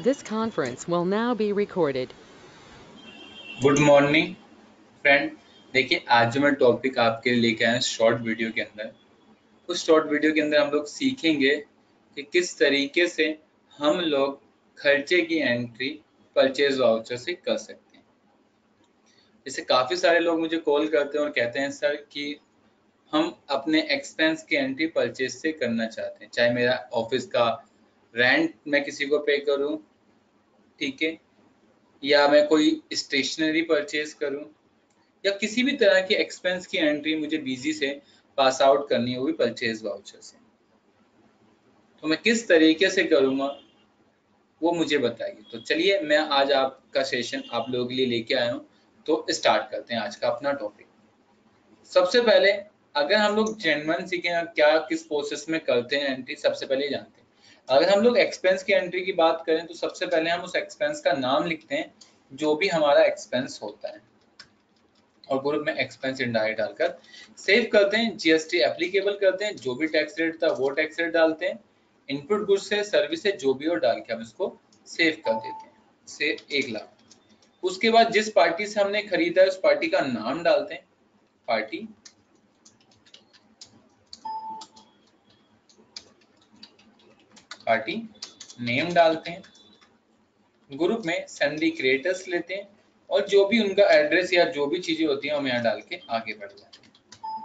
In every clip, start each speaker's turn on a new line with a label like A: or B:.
A: This conference will now be recorded.
B: Good morning friend. देखिए, आज जो मैं टॉपिक आपके लिए लेके आया शॉर्ट वीडियो के अंदर, उस शॉर्ट वीडियो के अंदर हम लोग सीखेंगे कि किस तरीके से हम लोग खर्चे की एंट्री परचेज वाउचर से कर सकते हैं। जैसे काफ़ी सारे लोग मुझे कॉल करते हैं और कहते हैं सर कि हम अपने एक्सपेंस की एंट्री परचेज से करना चाहते हैं, चाहे मेरा ऑफिस का रेंट मैं किसी को पे करूं, ठीक है, या मैं कोई स्टेशनरी परचेज करूं, या किसी भी तरह की एक्सपेंस की एंट्री मुझे बिजी से पास आउट करनी है, वो भी परचेज वाउचर से। तो मैं किस तरीके से करूंगा वो मुझे बताइए। तो चलिए, मैं आज आपका सेशन आप लोगों के लिए लेके आया हूँ। तो स्टार्ट करते हैं आज का अपना टॉपिक। सबसे पहले अगर हम लोग जेन्युइन सीखें क्या किस प्रोसेस में करते हैं एंट्री, सबसे पहले जानते हैं। अगर हम लोग एक्सपेंस की एंट्री की बात करें तो सबसे पहले हम उस एक्सपेंस का नाम लिखते हैं जो भी हमारा एक्सपेंस होता है, और ग्रुप में एक्सपेंस इंडायरेक्ट डालकर सेव करते हैं। जीएसटी एप्लीकेबल करते हैं, जो भी टैक्स रेट था वो टैक्स रेट डालते हैं। इनपुट गुड्स से सर्विस से जो भी और डाल के हम इसको सेव कर देते हैं, से 1,00,000। उसके बाद जिस पार्टी से हमने खरीदा है उस पार्टी का नाम डालते हैं, पार्टी नेम डालते हैं। ग्रुप में सन्डी क्रिएटर्स लेते हैं और जो भी उनका एड्रेस या जो भी चीजें होती हैं हम यहाँ डाल के आगे बढ़ जाते हैं।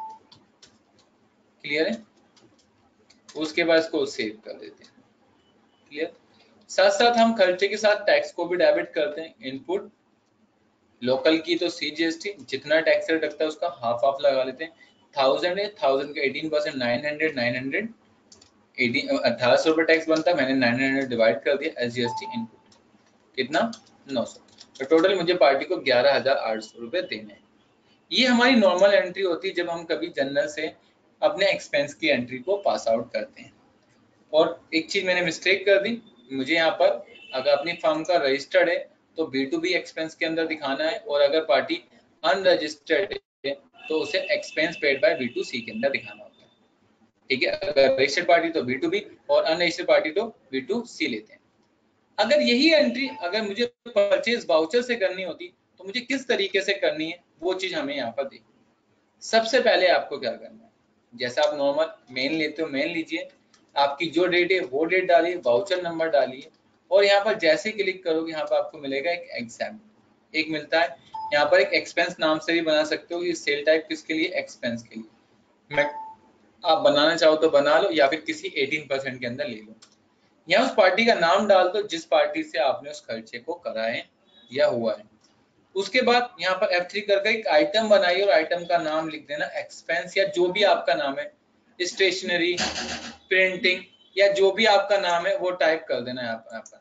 B: क्लियर है? उसके बाद इसको सेव कर देते हैं। क्लियर? साथ साथ हम खर्चे के साथ टैक्स को भी डेबिट करते हैं। इनपुट लोकल की तो सीजीएसटी जितना टैक्स रेट लगता है उसका हाफ ऑफ लगा लेते हैं। 1000 है, 1000 का 18%, 900 1800 रुपये टैक्स बनता है, मैंने 900 डिवाइड कर दिया एसजीएसटी इनपुट, कितना 900। तो टोटल मुझे पार्टी को 11,800 रुपये देने हैं। ये हमारी नॉर्मल एंट्री होती है जब हम कभी जनरल से अपने एक्सपेंस की एंट्री को पास आउट करते हैं। और एक चीज मैंने मिस्टेक कर दी, मुझे यहाँ पर अगर अपनी फर्म का रजिस्टर्ड है तो B2B एक्सपेंस के अंदर दिखाना है, और अगर पार्टी अनरजिस्टर्ड है तो उसे एक्सपेंस पेड बाय B2C के अंदर दिखाना होता है। ठीक है, अगर रजिस्टर्ड पार्टी तो B2B और अनरजिस्टर्ड पार्टी तो B2C लेते हैं। अगर यही एंट्री अगर मुझे परचेज वाउचर से करनी होती तो मुझे किस तरीके से करनी है वो चीज हमें यहाँ पर देखिए। सबसे पहले आपको क्या करना है, जैसा आप नॉर्मल मेन लेते हो मेन लीजिए, आपकी जो डेट है वो डेट डालिए, वाउचर नंबर डालिए, और यहाँ पर जैसे क्लिक करोगे यहाँ पर आपको मिलेगा एक एग्जाम, एक मिलता है यहाँ पर एक एक्सपेंस नाम से भी बना सकते हो। ये सेल टाइप किसके लिए, एक्सपेंस के लिए। मैं आप बनाना चाहो तो बना लो या फिर किसी 18% के अंदर ले लो। यहाँ उस पार्टी का नाम डाल दो जिस पार्टी से आपने उस खर्चे को करा है या हुआ है। उसके बाद यहाँ पर F3 करके एक आइटम बनाइए और आइटम का नाम लिख देना एक्सपेंस, या जो भी आपका नाम है, स्टेशनरी, प्रिंटिंग, या जो भी आपका नाम है वो टाइप कर देना यहाँ पर।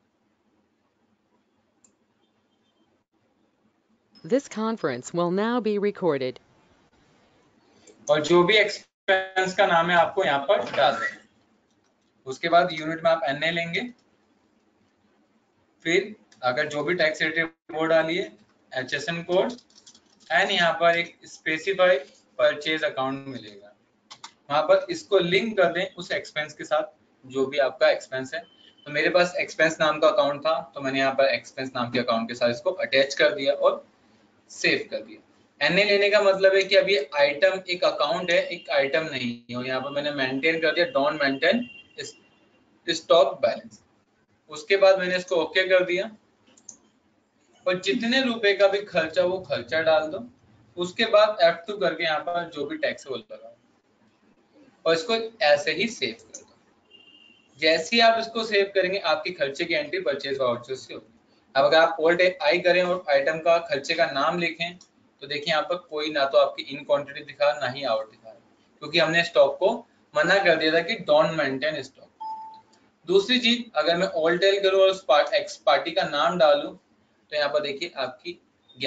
A: This conference will now be recorded.
B: और जो भी एक्सपेंस का नाम है आपको यहाँ पर डाल देना। उसके बाद यूनिट में आप NA लेंगे, फिर अगर जो भी टैक्स रेट है वो डालिए, HSN कोड, एंड यहाँ पर एक स्पेसिफाई परचेज अकाउंट मिलेगा, वहां पर इसको लिंक कर दें उस एक्सपेंस के साथ जो भी आपका एक्सपेंस है। तो मेरे पास एक्सपेंस नाम का अकाउंट था तो मैंने यहाँ पर एक्सपेंस नाम के अकाउंट के साथ इसको अटैच कर दिया और सेव कर दिया। NA लेने का मतलब है कि अभी आइटम एक अकाउंट है, एक आइटम नहीं है, और यहाँ पर मैंने मेंटेन कर दिया, डोंट मेंटेन स्टॉक बैलेंस। उसके बाद मैंने इसको ओके कर दिया, और जितने रुपए का भी खर्चा वो खर्चा डाल दो। उसके बाद F2 करके यहाँ पर जो भी टैक्स है वो लगाओ और इसको ऐसे ही सेव कर दो। जैसे ही आप इसको सेव करेंगे आपकी खर्चे की एंट्री परचेज वाउचर से होगी। अब अगर आप ऑल्ट आई करें और आइटम का खर्चे का नाम लिखें तो देखिए यहाँ पर कोई ना तो आपकी इन क्वांटिटी दिखा ना ही आउट दिखा, क्योंकि हमने स्टॉक को मना कर दिया था कि डोंट मेंटेन स्टॉक। दूसरी चीज, अगर मैं ऑल्ट एल करूँ और उस एक्स पार्टी का नाम डालूं तो यहाँ पर देखिए आपकी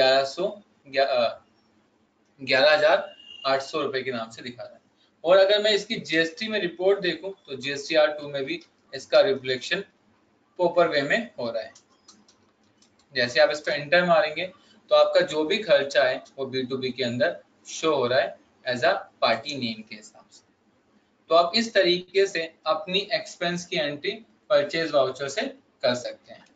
B: 11,800 रुपए के नाम से दिखा रहा है। और अगर मैं इसकी जीएसटी में रिपोर्ट देखूं तो GSTR2 में भी इसका रिफ्लेक्शन प्रॉपर वे में हो रहा है। जैसे आप इस पर एंटर मारेंगे तो आपका जो भी खर्चा है वो B2B के अंदर शो हो रहा है एज अ पार्टी नेम के हिसाब से। तो आप इस तरीके से अपनी एक्सपेंस की एंट्री परचेज वाउचर से कर सकते हैं।